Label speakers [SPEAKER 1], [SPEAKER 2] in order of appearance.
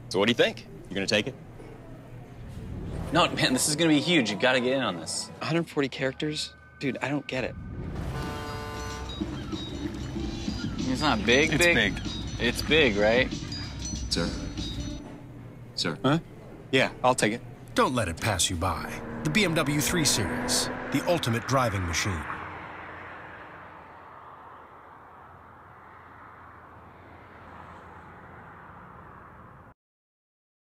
[SPEAKER 1] So what do you think? You gonna take it?
[SPEAKER 2] No, man, this is gonna be huge. You gotta get in on this.
[SPEAKER 3] 140 characters? Dude, I don't get it.
[SPEAKER 2] It's not big,
[SPEAKER 4] It's big.
[SPEAKER 2] It's big, right?
[SPEAKER 1] Sir? Sir?
[SPEAKER 4] Huh? Yeah, I'll take it.
[SPEAKER 5] Don't let it pass you by. The BMW 3 Series, the ultimate driving machine.